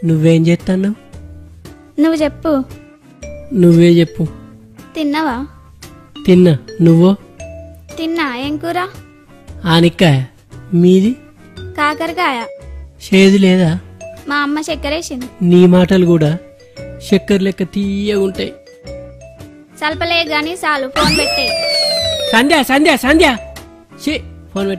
నువ్వేం చేస్తున్నావు? నువ్వు చెప్పు. నువ్వే చెప్పు. తిన్నావా? తిన్నా. నువ్వు? తిన్నా. ఏం కూర? ఆనిక్కాయ. మీది? కాకరకాయ. చేదు లేదా? మా అమ్మ చక్కెరేసింది. నీ మాటలు కూడా చక్కెర లెక్క తీయగుంటాయి. సల్పలే గాని చాలు, ఫోన్ పెట్టే. సంధ్య సంధ్య సంధ్య.